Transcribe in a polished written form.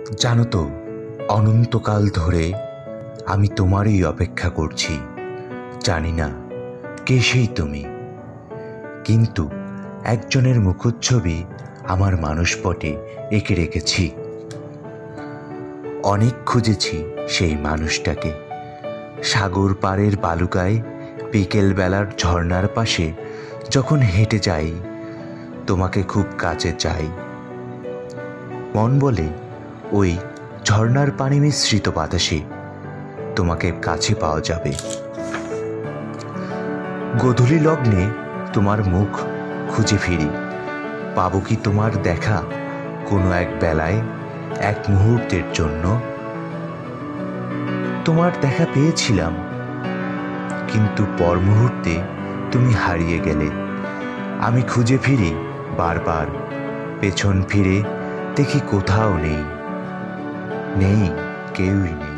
জানো তো, অনন্তকাল ধরে আমি তোমারই অপেক্ষা করছি। জানি না কে সেই তুমি, কিন্তু একজনের মুখচ্ছবি আমার মানসপটে এঁকে রেখেছি। অনেক খুঁজেছি সেই মানুষটাকে। সাগর পাড়ের বালুকায় বিকেলবেলার ঝর্ণার পাশে যখন হেঁটে যাই, তোমাকে খুব কাছে চাই। মন বলে ওই ঝর্ণার পানি মিশ্রিত বাতাসে তোমাকে কাছে পাওয়া যাবে। গোধূলি লগ্নে তোমার মুখ খুঁজে ফিরি, পাবো কি তোমার দেখা কোনো এক বেলায়, এক মুহূর্তের জন্য? তোমার দেখা পেয়েছিলাম, কিন্তু পর মুহূর্তে তুমি হারিয়ে গেলে। আমি খুঁজে ফিরি বারবার, পেছন ফিরে দেখি কোথাও নেই, কেউই নেই।